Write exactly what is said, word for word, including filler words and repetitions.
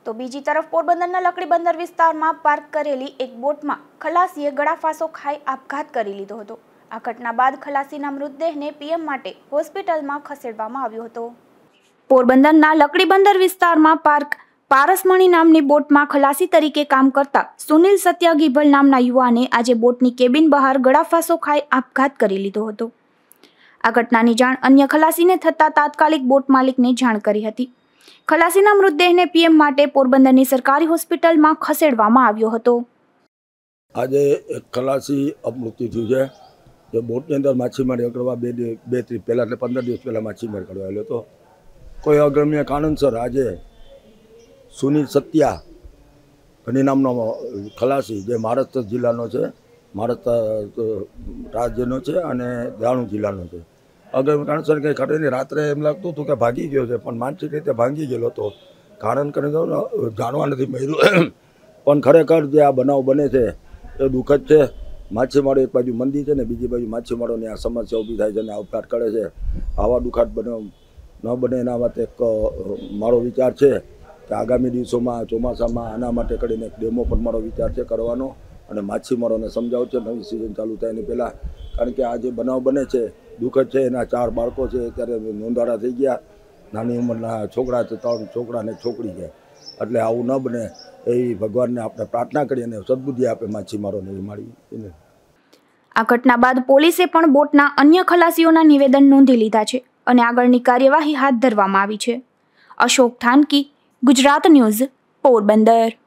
તો બીજી તરફ પોરબંદરના લકડી બંદર વિસ્તારમાં પાર્ક કરેલી એક બોટમાં ખલાસીએ ગળાફાંસો ખાઈ આપઘાત કરી લીધો હતો। આ ઘટના બાદ ખલાસીના મૃતદેહને પીએમ માટે હોસ્પિટલમાં ખસેડવામાં આવ્યો હતો। પોરબંદરના લકડી બંદર વિસ્તારમાં પાર્ક પારસમણી નામની બોટમાં ખલાસી તરીકે કામ કરતા સુનિલ સત્યા ગીભલ નામના યુવાને આજે બોટની કેબિન બહાર ગળાફાંસો ખાઈ આપઘાત કરી લીધો હતો। આ ઘટનાની જાણ અન્ય ખલાસીને થતા તાત્કાલિક બોટ માલિકને જાણ કરી હતી। ખલાસીના મૃતદેહને પીએમ માટે પોરબંદરની સરકારી હોસ્પિટલમાં ખસેડવામાં આવ્યો હતો। આજે એક ખલાસી અપમૃત્યુ થયું છે જે બોટની અંદર માછીમારી કરવા બે બે ત્રીસ પહેલાં એટલે પંદર દિવસ પહેલાં માછીમારી કરવા આવેલો હતો। કોઈ અગમ્ય કારણસર આજે સુનિલ સત્યા એની નામનો ખલાસી જે મહારાષ્ટ્ર જિલ્લાનો છે, મહારાષ્ટ્ર રાજ્યનો છે અને દાણુ જિલ્લાનો છે। અગર કારણસર કંઈ ખરે નહીં, રાત્રે એમ લાગતું હતું કે ભાગી ગયો છે, પણ માનસિક રીતે ભાગી ગયેલો હતો। કારણ કરીને જાણવા નથી મળ્યું, પણ ખરેખર જે આ બનાવ બને છે એ દુઃખદ છે। માછીમારો એક બાજુ મંદી છે ને બીજી બાજુ માછીમારોની આ સમસ્યા ઊભી થાય છે અને આપઘાત કરે છે। આવા દુઃખદ બનાવ ન બને એના માટે એક મારો વિચાર છે કે આગામી દિવસોમાં ચોમાસામાં આના માટે કરીને એક ડેમો પણ મારો વિચાર છે કરવાનો અને માછીમારોને સમજાવું છે નવી સિઝન ચાલુ થાય એની પહેલાં। કારણ કે આ જે બનાવ બને છે દુઃખદ છે। એના ચાર બાળકો છે, અત્યારે નોંધારા થઈ ગયા, નાની ઉંમરના છોકરા છે, ત્રણ છોકરા ને છોકરી છે, એટલે આવું ન બને એવી ભગવાનને આપણે પ્રાર્થના કરીએ અને સદબુદ્ધિ આપે માછીમારોને મારી। આ ઘટના બાદ પોલીસે પણ બોટના અન્ય ખલાસીઓના નિવેદન નોંધી લીધા છે અને આગળની કાર્યવાહી હાથ ધરવામાં આવી છે। અશોક થાનકી, ગુજરાત ન્યૂઝ, પોરબંદર।